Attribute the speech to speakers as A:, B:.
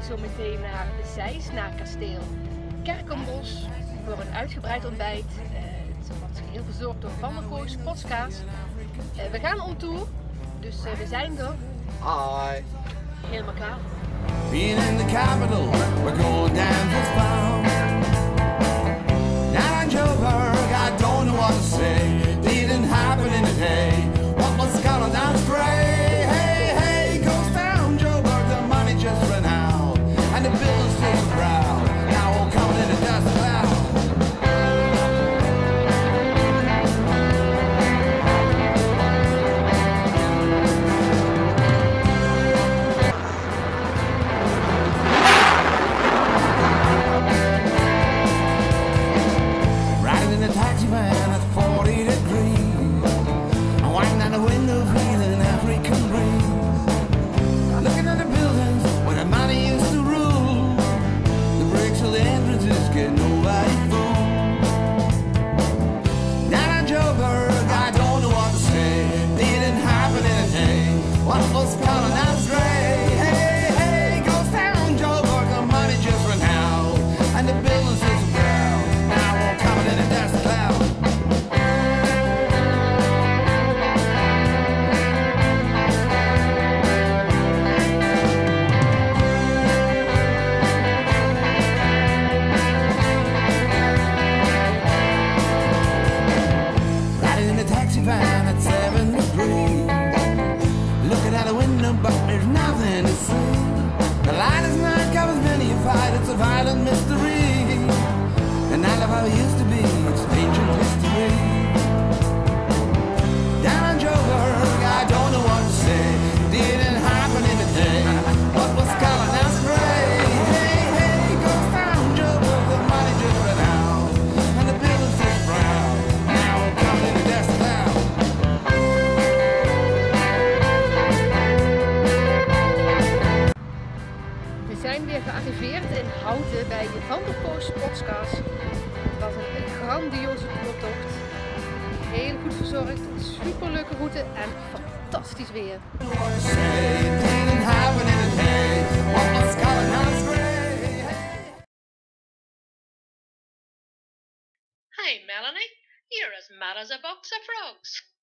A: zo meteen naar de Zeisnaarkasteel Kerkenbos voor een uitgebreid ontbijt. Het wordt geheel verzorgd door Van der Koos Podcast. We gaan on tour, dus we zijn er.
B: Hi.
A: Helemaal klaar.
C: Being in the capital, we're going down for fun. Now in Joburg, I don't know what to say. Didn't happen in a day. What was going on spray? Hey, hey, goes down Joburg, the money just ran out. And the building's still proud. Now all coming in the dust cloud. It's a violent mystery, and I love how it used to be. It's ancient history. Down in Joburg, I don't know what to say. Didn't happen in a day. What was calling out spray? Hey, hey, goes down Joburg, the money just ran out, and the building's just brown. Now we're coming in the dust cloud.
A: We zijn weer gearriveerd in Houten bij de Van der Koos Podcast. Het was een grandioze toertocht. Heel goed verzorgd, superleuke route en fantastisch weer.
D: Hi Melanie, you're as mad as a box of frogs.